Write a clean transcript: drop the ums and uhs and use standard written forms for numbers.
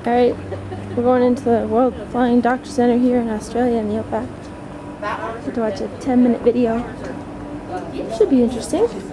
Alright, we're going into the World Flying Doctor Center here in Australia in the outback. Get to watch a 10-minute video. Should be interesting.